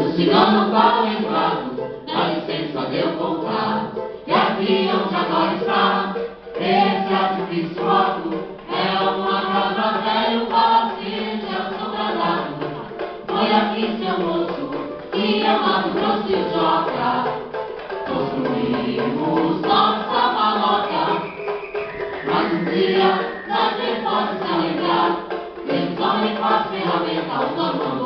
cigano para lembrado, dá licença de eu contar, que aqui onde agora está, esse artifício alto, é uma casa velha, o palácio já sobrado. Foi aqui, seu moço, que é Mato Grosso e Joca, construímos nossa maloca, mas um dia, já que pode se alegrar, temos homem com as ferramentas, o dono